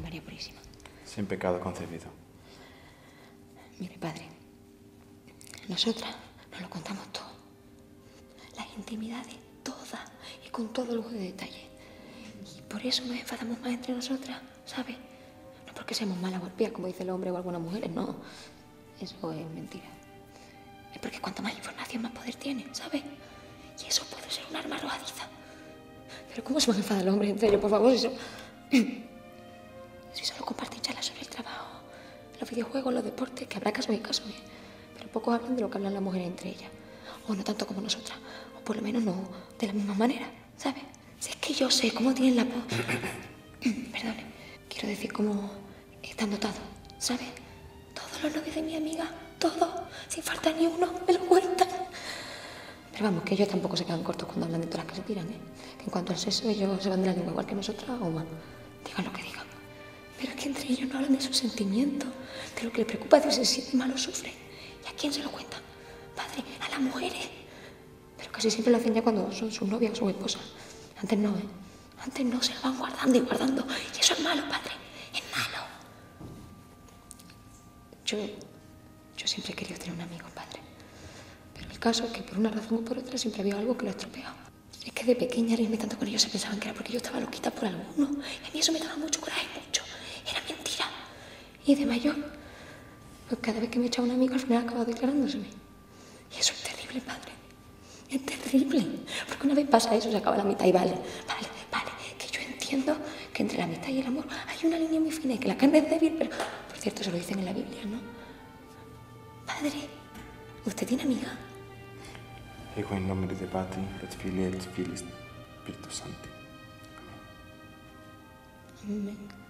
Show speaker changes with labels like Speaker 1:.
Speaker 1: María Purísima.
Speaker 2: Sin pecado concebido.
Speaker 1: Mire, padre, nosotras nos lo contamos todo. Las intimidades, todas, y con todo lujo de detalle. Y por eso nos enfadamos más entre nosotras, ¿sabes? No porque seamos malas golpeadas, como dice el hombre o algunas mujeres, no. Eso es mentira. Es porque cuanto más información, más poder tiene, ¿sabes? Y eso puede ser un arma arrojadiza. Pero ¿cómo se van a enfadar los hombres entre ellos, por favor? Si solo comparten charlas sobre el trabajo, los videojuegos, los deportes, que habrá casos y casos, ¿eh? Pero pocos hablan de lo que hablan las mujeres entre ellas. O no tanto como nosotras. O por lo menos no de la misma manera, ¿sabes? Si es que yo sé cómo tienen la voz. Perdone. Quiero decir cómo están dotados, ¿sabes? Todos los novios de mi amiga, todos, sin falta ni uno, me lo cuentan. Pero vamos, que ellos tampoco se quedan cortos cuando hablan de todas las que se tiran, ¿eh? Que en cuanto al sexo, ellos se van de la lengua igual que nosotras o más. Digan lo que digan. Pero es que entre ellos no hablan de sus sentimientos, de lo que les preocupa, de si se siente mal o sufre. ¿Y a quién se lo cuentan? Padre, a las mujeres. Pero casi siempre lo hacen ya cuando son sus novias o sus esposas. Antes no, ¿eh? Antes no, se lo van guardando y guardando. Y eso es malo, padre. Es malo. Yo siempre he querido tener un amigo, padre. Pero el caso es que por una razón o por otra siempre había algo que lo ha estropeado. Es que de pequeña reírme tanto con ellos se pensaban que era porque yo estaba loquita por alguno. Y a mí eso me daba mucho coraje, mucho. Era mentira. Y de mayor, pues cada vez que me echaba un amigo al final acababa declarándoseme. Y eso es terrible, padre. Es terrible. Porque una vez pasa eso, se acaba la mitad y vale. Que yo entiendo que entre la amistad y el amor hay una línea muy fina y que la carne es débil, pero por cierto se lo dicen en la Biblia, ¿no? Padre, ¿usted tiene amiga?
Speaker 2: Ego in nomine Dei Patri, et Filii et Spiritus Sancti. Amén.
Speaker 1: Amén.